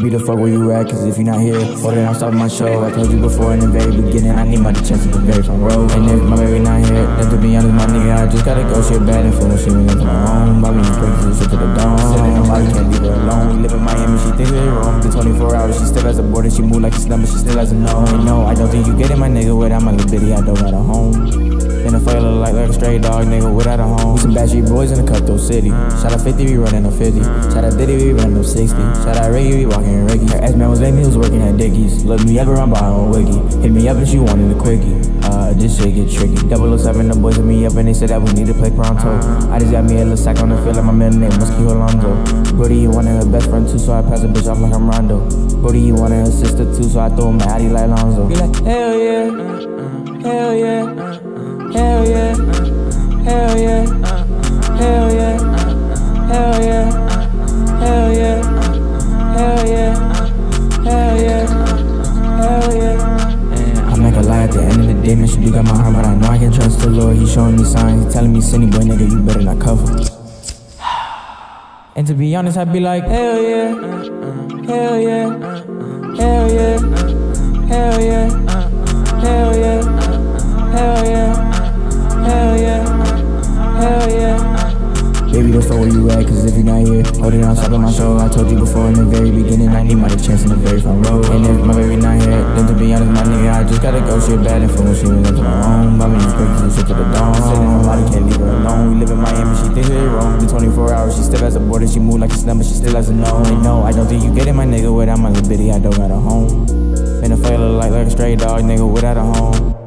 Baby, the fuck where you at? Cause if you're not here, hold it, I'm stopping my show. I told you before in the very beginning, I need my chance at the very front row. And if my baby not here, then to be honest, my nigga, I just gotta go. She a bad influence, she been left alone. Bobby, you crazy, this shit to the dome. Said that nobody can't leave her alone. We live in Miami, she thinks we're wrong. The 24 hours, she still has a border. She move like a slum, but she still has a no. And no, I don't think you get it, my nigga. Without my little bitty, I don't got a home. In the fire look like a stray dog, nigga, without a home. We some bad street boys in the cutthroat city. Shout out 50, we running a 50. Shout out Diddy, we running up 60. Shout out Reggie, we walking in Ricky. Her ex-man was lame, he was working at Dickies. Look me up around by her own wiki. Hit me up and she wanted a quickie. This shit get tricky. 007, the boys hit me up and they said that we need to play pronto. I just got me a little sack on the field like my middle name, Musky Alonzo. Brody, he wanted her best friend too, so I passed a bitch off like I'm Rondo. Brody, he wanted her sister too, so I threw him my Addy like Lonzo. Be like, hell yeah, hell yeah. Hell yeah, hell yeah, hell yeah, hell yeah, hell yeah, hell yeah, hell yeah, hell yeah. I make a lie at the end of the day, man, she do got my heart, but I know I can trust the Lord. He showing me signs, he telling me, Cindy boy, nigga, you better not cover. And to be honest, I'd be like, hell yeah, hell yeah, hell yeah, hell yeah, hell yeah, hell yeah. Hell yeah, hell yeah. Baby, the fuck where you at? Cause if you're not here, hold it on top of my show. I told you before in the very beginning, I need my chance in the very front row. And if my baby not here, then to be honest, my nigga, I just gotta go. She a bad influence, she been left alone. Bobby, you crazy, this shit to the dome. Said that nobody can't leave her alone. We live in Miami, she thinks we're wrong. The 24 hours, she still has a border. She move like a slum, but she still has a no. And no, I don't think you get it, my nigga. Without my little bitty, I don't got a home. In the fire look like a stray dog, nigga, without a home.